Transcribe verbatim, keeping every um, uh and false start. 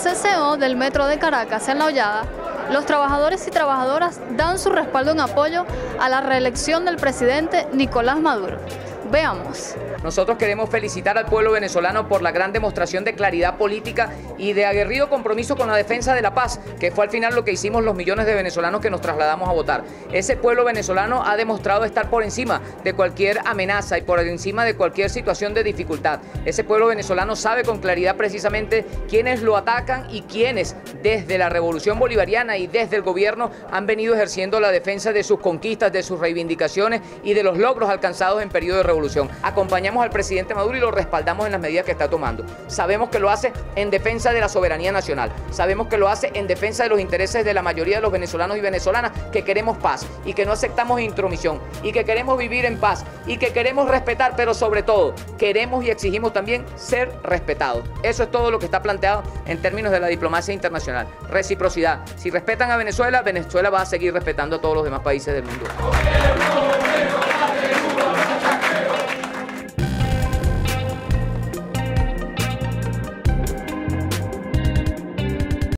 C C O del Metro de Caracas, en La Hollada, los trabajadores y trabajadoras dan su respaldo en apoyo a la reelección del presidente Nicolás Maduro. Veamos. Nosotros queremos felicitar al pueblo venezolano por la gran demostración de claridad política y de aguerrido compromiso con la defensa de la paz, que fue al final lo que hicimos los millones de venezolanos que nos trasladamos a votar. Ese pueblo venezolano ha demostrado estar por encima de cualquier amenaza y por encima de cualquier situación de dificultad. Ese pueblo venezolano sabe con claridad precisamente quiénes lo atacan y quiénes desde la revolución bolivariana y desde el gobierno han venido ejerciendo la defensa de sus conquistas, de sus reivindicaciones y de los logros alcanzados en periodo de revolución. Acompañamos al presidente Maduro y lo respaldamos en las medidas que está tomando. Sabemos que lo hace en defensa de la soberanía nacional, sabemos que lo hace en defensa de los intereses de la mayoría de los venezolanos y venezolanas que queremos paz y que no aceptamos intromisión y que queremos vivir en paz y que queremos respetar, pero sobre todo queremos y exigimos también ser respetados. Eso es todo lo que está planteado en términos de la diplomacia internacional. Reciprocidad. Si respetan a Venezuela, Venezuela va a seguir respetando a todos los demás países del mundo.